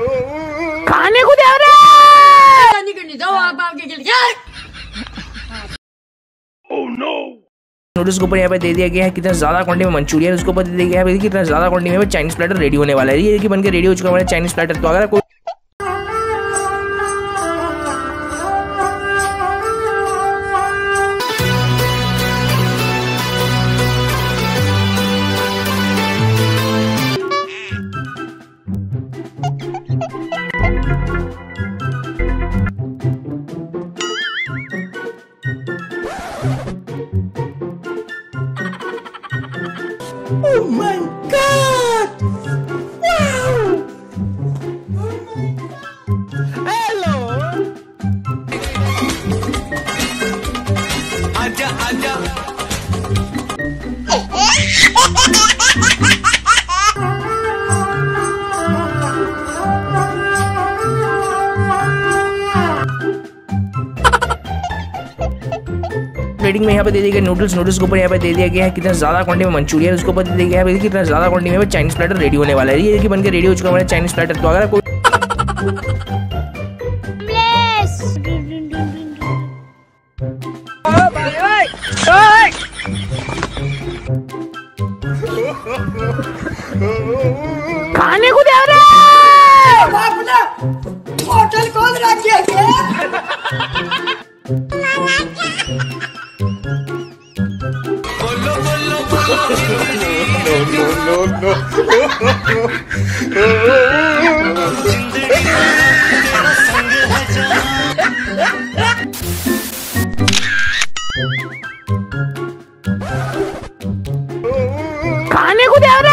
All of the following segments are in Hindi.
खाने को दे रहे नूडल्स के ऊपर यहाँ पे दे दिया गया है कितना ज्यादा क्वांटिटी में मंचूरियन, उसके ऊपर दे दिया गया है कितना ज्यादा क्वांटिटी में चाइनीज प्लेटर रेडी होने वाला है। ये कि बनकर रेडी हो चुका है चाइनीज प्लेटर। तो अगर कोई Oh my God! Wow! Hello! आजा आजा प्लेटिंग में यहाँ पे दे दिया गया नूडल्स के ऊपर यहाँ पे दे दिया गया है कितना ज्यादा क्वांटिटी में मंचूरियन, उसके ऊपर दे दिया गया है कितना ज्यादा क्वांटिटी में चाइनीज प्लेटर रेडी होने वाला है। ये कि बनकर रेडी हो चुका है चाइनीज प्लेटर। तो अगर कोई खाने को दे रहे होटल खोल रखिए खाने को दे रहे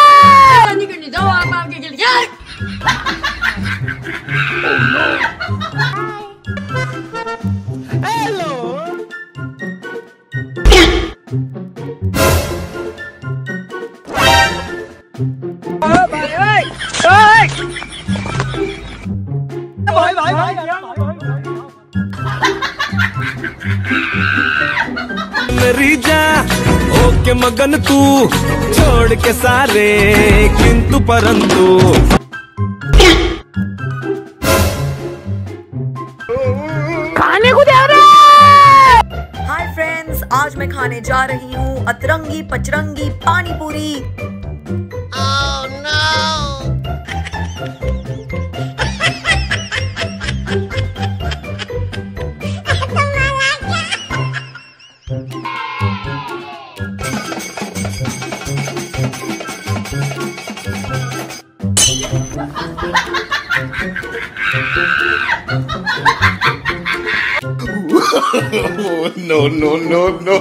मेरी जा ओके मगन तू छोड़ के सारे किंतु परंतु खाने को दे रहे। हाय फ्रेंड्स, आज मैं खाने जा रही हूँ अतरंगी पचरंगी पानी पूरी। Oh, no! No, no, no, no.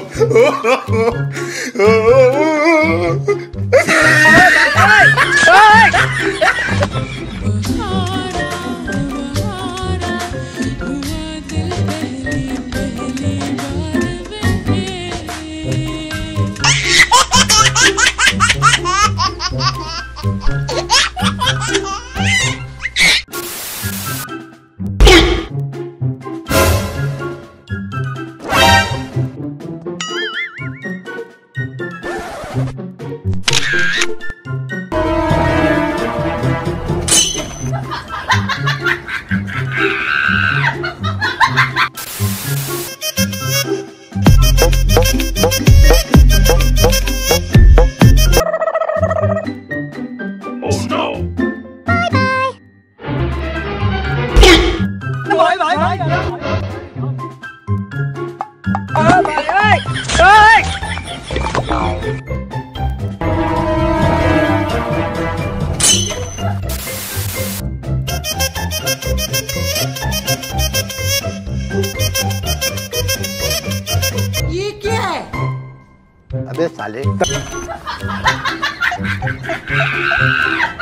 ये क्या है? अबे साले